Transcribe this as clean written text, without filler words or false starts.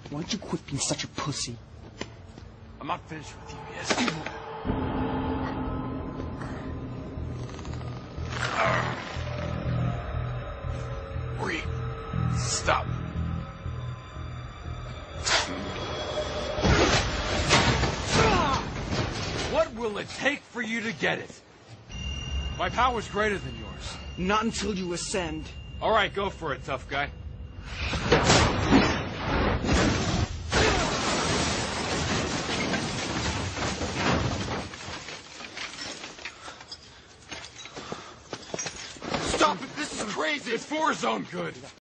Why don't you quit being such a pussy? I'm not finished with you yet. Wait. Stop. What will it take for you to get it? My power's greater than yours. Not until you ascend. All right, go for it, tough guy. Stop it! This is crazy! It's for his own good.